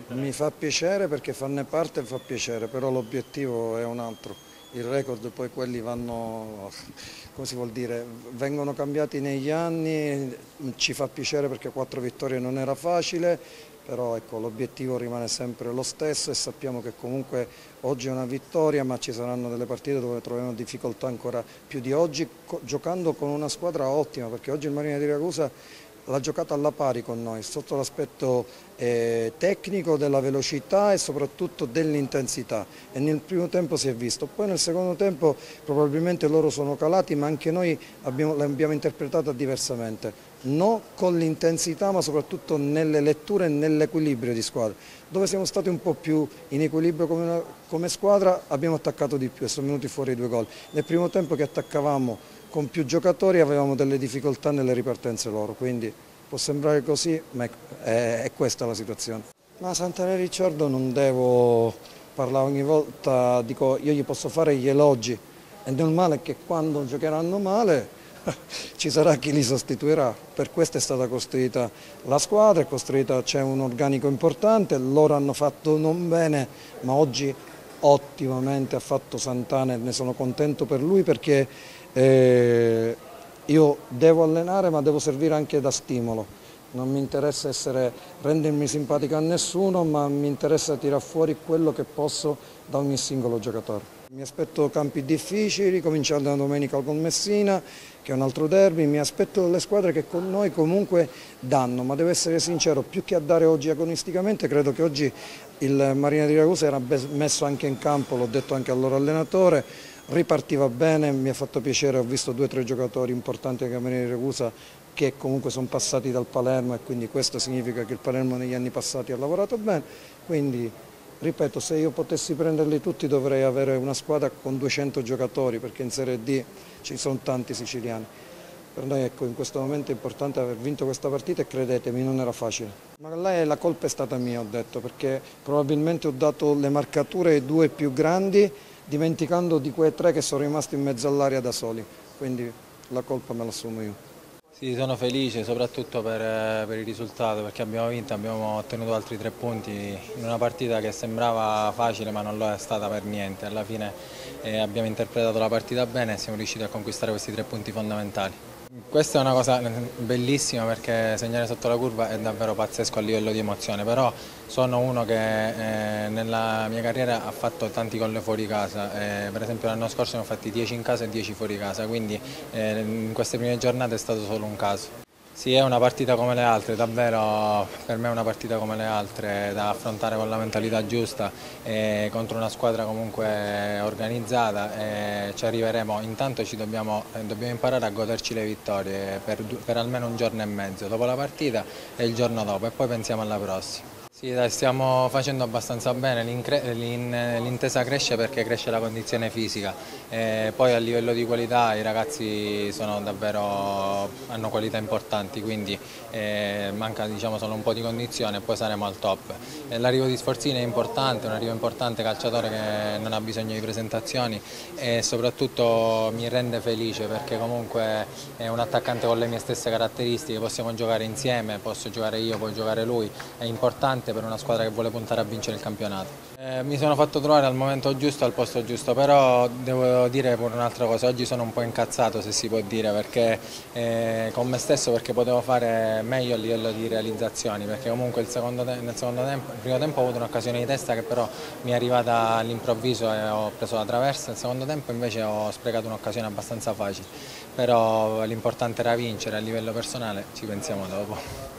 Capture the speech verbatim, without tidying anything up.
Mi fa piacere perché farne parte fa piacere, però l'obiettivo è un altro. Il record poi quelli vanno, come si vuol dire, vengono cambiati negli anni, ci fa piacere perché quattro vittorie non era facile, però ecco, l'obiettivo rimane sempre lo stesso e sappiamo che comunque oggi è una vittoria, ma ci saranno delle partite dove troveremo difficoltà ancora più di oggi, giocando con una squadra ottima, perché oggi il Marina di Ragusa l'ha giocata alla pari con noi, sotto l'aspetto eh, tecnico, della velocità e soprattutto dell'intensità, e nel primo tempo si è visto, poi nel secondo tempo probabilmente loro sono calati, ma anche noi abbiamo, l'abbiamo interpretata diversamente, non con l'intensità ma soprattutto nelle letture e nell'equilibrio di squadra, dove siamo stati un po' più in equilibrio come, una, come squadra abbiamo attaccato di più e sono venuti fuori i due gol. Nel primo tempo che attaccavamo con più giocatori avevamo delle difficoltà nelle ripartenze loro, quindi può sembrare così, ma è, è, è questa la situazione. Ma Sant'Anna Ricciardo non devo parlare ogni volta, dico io gli posso fare gli elogi, è normale che quando giocheranno male ci sarà chi li sostituirà, per questo è stata costruita la squadra, è costruita, c'è un organico importante, loro hanno fatto non bene, ma oggi ottimamente ha fatto Sant'Anna e ne sono contento per lui perché eh, io devo allenare ma devo servire anche da stimolo, non mi interessa essere, rendermi simpatico a nessuno, ma mi interessa tirare fuori quello che posso da ogni singolo giocatore. Mi aspetto campi difficili, cominciando da domenica con Messina, che è un altro derby, mi aspetto le squadre che con noi comunque danno, ma devo essere sincero, più che a dare oggi agonisticamente, credo che oggi il Marina di Ragusa era messo anche in campo, l'ho detto anche al loro allenatore, ripartiva bene, mi ha fatto piacere, ho visto due o tre giocatori importanti anche a Marina di Ragusa che comunque sono passati dal Palermo e quindi questo significa che il Palermo negli anni passati ha lavorato bene, quindi ripeto, se io potessi prenderli tutti dovrei avere una squadra con duecento giocatori perché in Serie D ci sono tanti siciliani. Per noi ecco, in questo momento è importante aver vinto questa partita e credetemi non era facile. Ma lei, la colpa è stata mia, ho detto, perché probabilmente ho dato le marcature ai due più grandi dimenticando di quei tre che sono rimasti in mezzo all'area da soli, quindi la colpa me la assumo io. Sì, sono felice soprattutto per, per il risultato perché abbiamo vinto, abbiamo ottenuto altri tre punti in una partita che sembrava facile ma non lo è stata per niente. Alla fine eh, abbiamo interpretato la partita bene e siamo riusciti a conquistare questi tre punti fondamentali. Questa è una cosa bellissima perché segnare sotto la curva è davvero pazzesco a livello di emozione, però sono uno che eh, nella mia carriera ha fatto tanti gol fuori casa, eh, per esempio l'anno scorso ne ho fatti dieci in casa e dieci fuori casa, quindi eh, in queste prime giornate è stato solo un caso. Sì, è una partita come le altre, davvero per me è una partita come le altre da affrontare con la mentalità giusta e contro una squadra comunque organizzata e ci arriveremo, intanto ci dobbiamo, dobbiamo imparare a goderci le vittorie per, per almeno un giorno e mezzo, dopo la partita e il giorno dopo e poi pensiamo alla prossima. Sì, dai, stiamo facendo abbastanza bene, l'intesa cresce perché cresce la condizione fisica, e poi a livello di qualità i ragazzi sono davvero, hanno qualità importanti, quindi eh, manca diciamo, solo un po' di condizione e poi saremo al top. L'arrivo di Sforzini è importante, un arrivo importante, calciatore che non ha bisogno di presentazioni e soprattutto mi rende felice perché comunque è un attaccante con le mie stesse caratteristiche, possiamo giocare insieme, posso giocare io, può giocare lui, è importante per una squadra che vuole puntare a vincere il campionato. Eh, mi sono fatto trovare al momento giusto, al posto giusto, però devo dire pure un'altra cosa, oggi sono un po' incazzato se si può dire, perché eh, con me stesso perché potevo fare meglio a livello di realizzazioni, perché comunque il secondo nel secondo tempo, il primo tempo ho avuto un'occasione di testa che però mi è arrivata all'improvviso e ho preso la traversa, il secondo tempo invece ho sprecato un'occasione abbastanza facile, però l'importante era vincere, a livello personale ci pensiamo dopo.